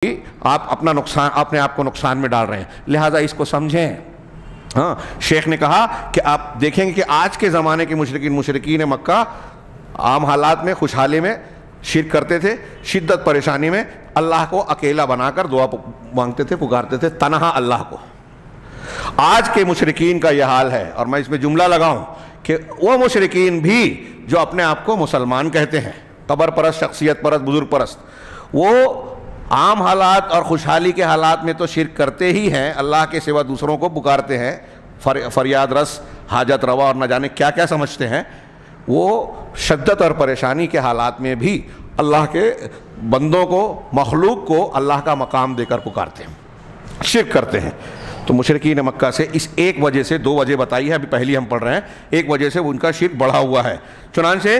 آپ اپنا نقصان اپنے آپ کو نقصان میں ڈال رہے ہیں، لہٰذا اس کو سمجھیں۔ ہاں، شیخ نے کہا کہ آپ دیکھیں گے کہ آج کے زمانے کے مشرکین مکہ عام حالات میں خوشحالی میں شرک کرتے تھے، شدت پریشانی میں اللہ کو اکیلا بنا کر دعا مانگتے تھے، پکارتے تھے تنہا اللہ کو۔ آج کے مشرکین کا یہ حال ہے، اور میں اس میں جملہ لگاؤں کہ وہ مشرکین بھی جو اپنے آپ کو مسلمان کہتے ہیں، قبر پرست، شخصیت پرست، بزرگ پرست، وہ عام حالات اور خوشحالی کے حالات میں تو شرک کرتے ہی ہیں، اللہ کے سوا دوسروں کو پکارتے ہیں، فریاد رس، حاجت روا اور نہ جانے کیا کیا سمجھتے ہیں۔ وہ شدت اور پریشانی کے حالات میں بھی اللہ کے بندوں کو، مخلوق کو اللہ کا مقام دے کر پکارتے ہیں، شرک کرتے ہیں۔ تو مشرکین مکہ سے اس ایک وجہ سے، دو وجہ بتائی ہے، ابھی پہلی ہم پڑھ رہے ہیں، ایک وجہ سے ان کا شرک بڑھا ہوا ہے۔ چنانچہ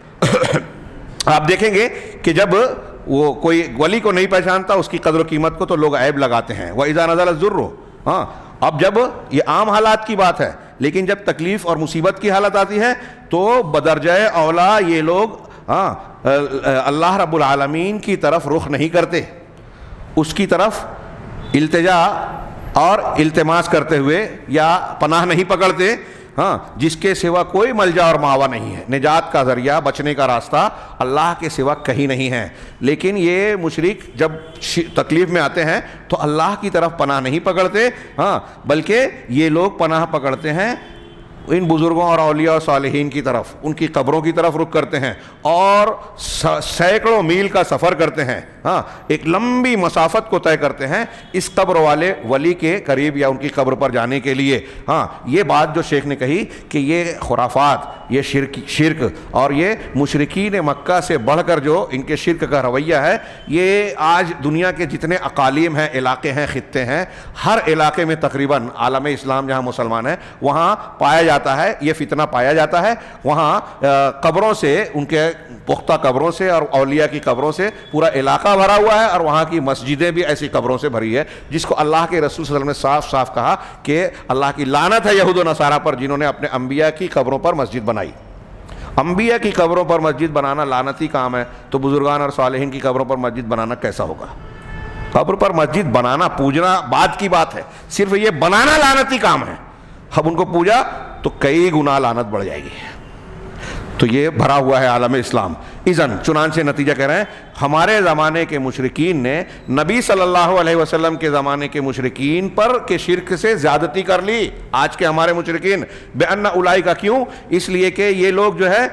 آپ دیکھیں گے کہ جب وہ کوئی ولی کو نہیں پہچانتا، اس کی قدر و قیمت کو تو لوگ عیب لگاتے ہیں۔ وَإِذَا نَزَلَ الضُّرُّ، ہاں، اب جب یہ عام حالات کی بات ہے، لیکن جب تکلیف اور مصیبت کی حالت آتی ہے تو بدرجہ اولا یہ لوگ اللہ رب العالمین کی طرف رخ نہیں کرتے، اس کی طرف التجا اور التماس کرتے ہوئے یا پناہ نہیں پکڑتے، ہاں، جس کے سوا کوئی ملجا اور ماوا نہیں ہے۔ نجات کا ذریعہ، بچنے کا راستہ اللہ کے سوا کہیں نہیں ہے۔ لیکن یہ مشرک جب تکلیف میں آتے ہیں تو اللہ کی طرف پناہ نہیں پکڑتے، ہاں، بلکہ یہ لوگ پناہ پکڑتے ہیں ان بزرگوں اور اولیاء اور صالحین کی طرف، ان کی قبروں کی طرف رخ کرتے ہیں اور سینکڑوں میل کا سفر کرتے ہیں، ہاں، ایک لمبی مسافت کو طے کرتے ہیں اس قبر والے ولی کے قریب یا ان کی قبر پر جانے کے لیے۔ ہاں، یہ بات جو شیخ نے کہی کہ یہ خرافات، یہ شرک اور یہ مشرکین مکہ سے بڑھ کر جو ان کے شرک کا رویہ ہے، یہ آج دنیا کے جتنے اقالیم ہیں، علاقے ہیں، خطے ہیں، ہر علاقے میں تقریباً عالم اسلام جہاں مسلمان ہیں وہاں پایا جاتا ہے، یہ فتنہ پایا جاتا ہے۔ وہاں قبروں سے، ان کے پختہ قبروں سے اور اولیاء کی قبروں سے پورا علاقہ بھرا ہوا ہے، اور وہاں کی مسجدیں بھی ایسی قبروں سے بھری ہے، جس کو اللہ کے رسول صلی اللہ علیہ وسلم نے صاف صاف کہا کہ اللہ کی لعنت ہے یہود و نصارہ پر جنہوں نے اپنے انبیاء کی قبروں پر مسجد بنائی۔ انبیاء کی قبروں پر مسجد بنانا لعنتی کام ہے، تو بزرگان اور صالحین کی قبروں پر مسجد بنانا کیسا ہوگا؟ قبر پر مسجد بنانا، پوجنا بعد کی بات ہے، صرف یہ بنانا لعنتی کام ہے۔ اب ان کو پوجا تو کئی گنا لعنت بڑھ جائے گی۔ تو یہ بھرا ہوا ہے عالم اسلام۔ اذن چنانچہ نتیجہ کہہ رہے ہیں، ہمارے زمانے کے مشرکین نے نبی صلی اللہ علیہ وسلم کے زمانے کے مشرکین پر کے شرک سے زیادتی کر لی۔ آج کے ہمارے مشرکین بِأَنَّ أُولَئِكَ، کیوں؟ اس لیے کہ یہ لوگ جو ہے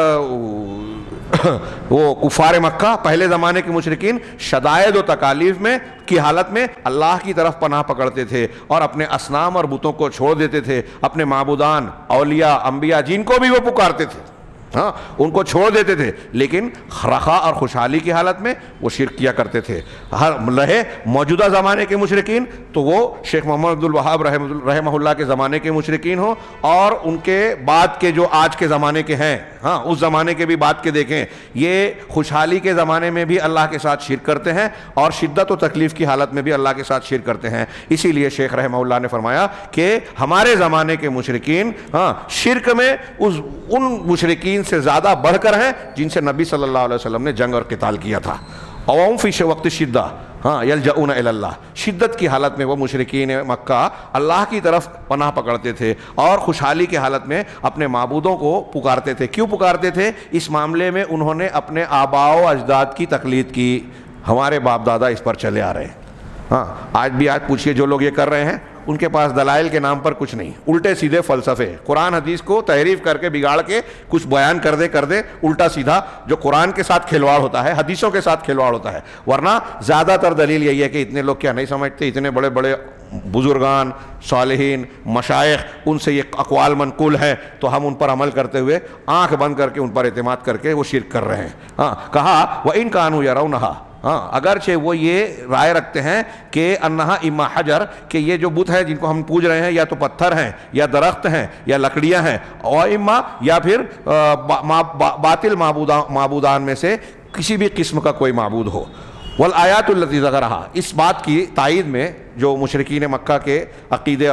وہ کفار مکہ، پہلے زمانے کے مشرکین شدائد و تکالیف میں کی حالت میں اللہ کی طرف پناہ پکڑتے تھے اور اپنے اصنام اور بتوں کو چھوڑ دیتے تھے، اپنے معبودان، اولیاء، انبیاء جن کو بھی وہ پکارتے تھے، ہاں، ان کو چھوڑ دیتے تھے، لیکن رخا اور خوشحالی کی حالت میں وہ شرک کیا کرتے تھے۔ ہر رہے موجودہ زمانے کے مشرکین تو وہ شیخ محمد عبد الوہاب رحمہ اللہ کے زمانے کے مشرکین ہوں، اور ان کے بعد کے جو آج کے زمانے کے ہیں، ہاں، اس زمانے کے بھی بات کے دیکھیں، یہ خوشحالی کے زمانے میں بھی اللہ کے ساتھ شرک کرتے ہیں اور شدت و تکلیف کی حالت میں بھی اللہ کے ساتھ شرک کرتے ہیں۔ اسی لیے شیخ رحمہ اللہ نے فرمایا کہ ہمارے زمانے کے مشرکین، ہاں، شرک میں ان مشرکین سے زیادہ بڑھ کر ہیں جن سے نبی صلی اللہ علیہ وسلم نے جنگ اور قتال کیا تھا۔ اوم فی وقت شدہ، ہاں، یلجؤون الی اللہ، شدت کی حالت میں وہ مشرکین مکہ اللہ کی طرف پناہ پکڑتے تھے اور خوشحالی کی حالت میں اپنے معبودوں کو پکارتے تھے۔ کیوں پکارتے تھے؟ اس معاملے میں انہوں نے اپنے آباء و اجداد کی تقلید کی، ہمارے باپ دادا اس پر چلے آ رہے ہیں۔ ہاں، آج بھی آج پوچھئے جو لوگ یہ کر رہے ہیں، ان کے پاس دلائل کے نام پر کچھ نہیں، الٹے سیدھے فلسفے، قرآن حدیث کو تحریف کر کے بگاڑ کے کچھ بیان کر دے الٹا سیدھا، جو قرآن کے ساتھ کھلواڑ ہوتا ہے، حدیثوں کے ساتھ کھلواڑ ہوتا ہے۔ ورنہ زیادہ تر دلیل یہی ہے کہ اتنے لوگ کیا نہیں سمجھتے، اتنے بڑے بڑے بزرگان، صالحین، مشائخ، ان سے یہ اقوال منقول ہے، تو ہم ان پر عمل کرتے ہوئے آنکھ بند کر کے ان پر اعتماد کر کے وہ شرک کر رہے ہیں۔ ہاں، کہا وَإِن كَانُوا يَرَوْنَهَا، ہاں، اگرچہ وہ یہ رائے رکھتے ہیں کہ انہا اما حجر، کہ یہ جو بت ہے جن کو ہم پوج رہے ہیں یا تو پتھر ہیں یا درخت ہیں یا لکڑیاں ہیں، اور اما یا پھر باطل معبودان میں سے کسی بھی قسم کا کوئی معبود ہو۔ والآیات التی ذکرہا، اس بات کی تائید میں جو مشرکین مکہ کے عقیدے اور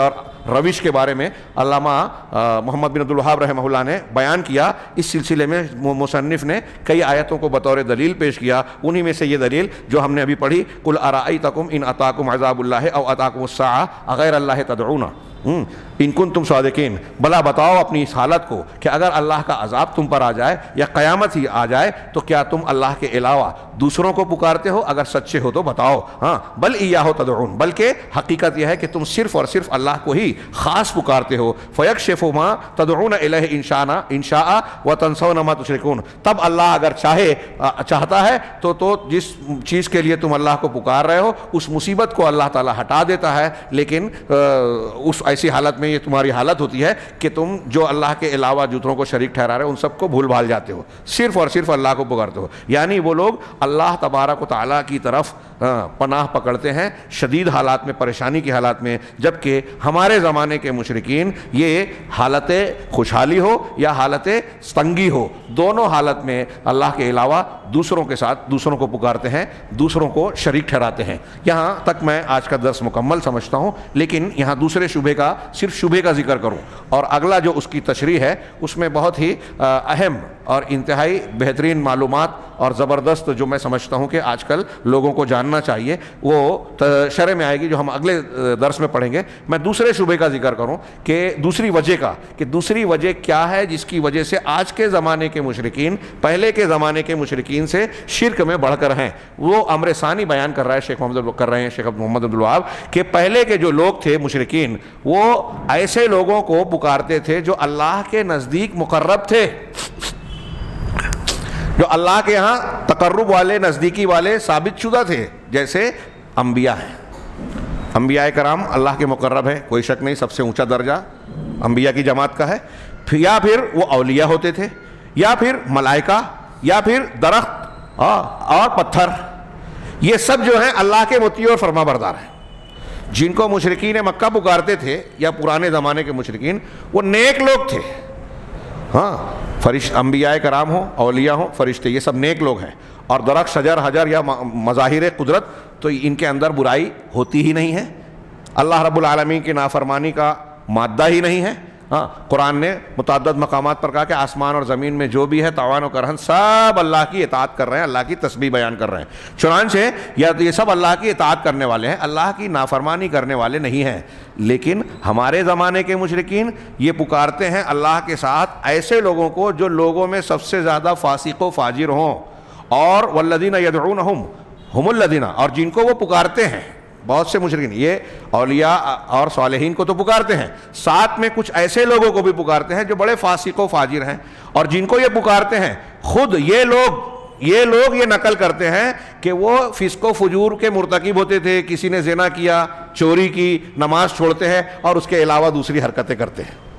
روش کے بارے میں علامہ محمد بن عبد الوہاب رحمہ اللہ نے بیان کیا. اس سلسلے میں مصنف نے کئی آیتوں کو بطور دلیل پیش کیا. انہی میں سے یہ دلیل جو ہم نے ابھی پڑھی، قل ارأیتکم ان اتاکم عذاب اللہ او اتاکم الساعہ اغیر اللہ تدعون ان کنتم صادقین، بلا بتاؤ اپنی اس حالت کو کہ اگر اللہ کا عذاب تم پر آ جائے یا قیامت ہی آ جائے تو کیا تم اللہ کے علاوہ دوسروں کو پکارتے ہو؟ اگر سچے ہو تو بتاؤ. ہاں، بل ایاہ تدعون، بلکہ حقیقت یہ ہے کہ تم صرف اور صرف اللہ کو ہی خاص پکارتے ہو. فیکشف ما تدعون الیہ ان شاء وتنسون ما تشرکون، تب اللہ اگر چاہتا ہے تو جس چیز کے لیے تم اللہ کو پکار رہے ہو اس مصیبت کو اللہ تعالیٰ ہٹا دیتا ہے. لیکن اس ایسی حالت میں یہ تمہاری حالت ہوتی ہے کہ تم جو اللہ کے علاوہ دوسروں کو شریک ٹھہرا رہے ہو ان سب کو بھول بھال جاتے ہو، صرف اور صرف اللہ کو پکارتے ہو. یعنی وہ لوگ اللہ تبارک و تعالیٰ کی طرف پناہ پکڑتے ہیں شدید حالات میں، پریشانی کی حالات میں، جبکہ ہمارے زمانے کے مشرکین یہ حالت خوشحالی ہو یا حالت تنگی ہو، دونوں حالت میں اللہ کے علاوہ دوسروں کے ساتھ دوسروں کو پکارتے ہیں، دوسروں کو شریک ٹھہراتے ہیں. یہاں تک میں آج کا درس مکمل سمجھتا ہوں، لیکن یہاں دوسرے شبہ کا صرف شبہ کا ذکر کروں، اور اگلا جو اس کی تشریح ہے اس میں بہت ہی اہم اور انتہائی بہترین معلومات اور زبردست جو میں سمجھتا ہوں کہ آج کل لوگوں کو جاننا چاہیے وہ شرح میں آئے گی جو ہم اگلے درس میں پڑھیں گے. میں دوسرے شبہ کا ذکر کروں کہ دوسری وجہ کا، کہ دوسری وجہ کیا ہے جس کی وجہ سے آج کے زمانے کے مشرکین پہلے کے زمانے کے مشرکین سے شرک میں بڑھ کر ہیں. وہ امر ثانی بیان کر رہا ہے شیخ محمد عبد الوہاب کہ پہلے کے جو لوگ تھے مشرکین وہ ایسے لوگوں کو پکارتے تھے جو اللہ کے نزدیک مقرب تھے، جو اللہ کے ہاں تقرب والے، نزدیکی والے ثابت شدہ تھے، جیسے انبیاء ہیں. انبیاء کرام اللہ کے مقرب ہیں، کوئی شک نہیں، سب سے اونچا درجہ انبیاء کی جماعت کا ہے. یا پھر وہ اولیاء ہوتے تھے، یا پھر ملائکہ، یا پھر درخت اور پتھر، یہ سب جو ہیں اللہ کے مطیع اور فرما بردار ہیں. جن کو مشرکین مکہ پکارتے تھے یا پرانے زمانے کے مشرکین، وہ نیک لوگ تھے. ہاں، انبیاء کرام ہوں، اولیاء ہوں، فرشتے، یہ سب نیک لوگ ہیں. اور درخت، شجر، حجر یا مظاہر قدرت تو ان کے اندر برائی ہوتی ہی نہیں ہے، اللہ رب العالمین کی نافرمانی کا مادہ ہی نہیں ہے. ہاں، قرآن نے متعدد مقامات پر کہا کہ آسمان اور زمین میں جو بھی ہے طوعاً و کرہاً سب اللہ کی اطاعت کر رہے ہیں، اللہ کی تسبیح بیان کر رہے ہیں. چنانچہ یہ سب اللہ کی اطاعت کرنے والے ہیں، اللہ کی نافرمانی کرنے والے نہیں ہیں. لیکن ہمارے زمانے کے مشرکین یہ پکارتے ہیں اللہ کے ساتھ ایسے لوگوں کو جو لوگوں میں سب سے زیادہ فاسق و فاجر ہوں، اور والذین یدعونہم ہم الذین، اور جن کو وہ پکارتے ہیں بہت سے مشرکین یہ اولیاء اور صالحین کو تو پکارتے ہیں، ساتھ میں کچھ ایسے لوگوں کو بھی پکارتے ہیں جو بڑے فاسق و فاجر ہیں. اور جن کو یہ پکارتے ہیں خود یہ لوگ یہ نقل کرتے ہیں کہ وہ فسق و فجور کے مرتکب ہوتے تھے، کسی نے زنا کیا، چوری کی، نماز چھوڑتے ہیں اور اس کے علاوہ دوسری حرکتیں کرتے ہیں.